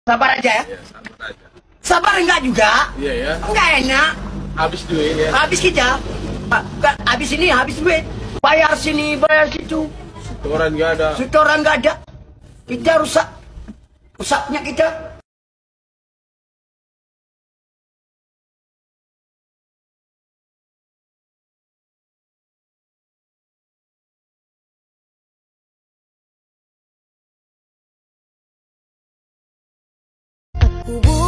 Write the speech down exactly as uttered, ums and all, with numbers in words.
Sabar aja ya. Iya, sabar aja. Sabar enggak juga? Iya ya. Enggak enak. Habis duit ya. Habis kita. Pa- Enggak, habis ini habis duit. Bayar sini, bayar situ. Setoran nggak ada. Setoran enggak ada. Kita rusak. Rusaknya kita. Aku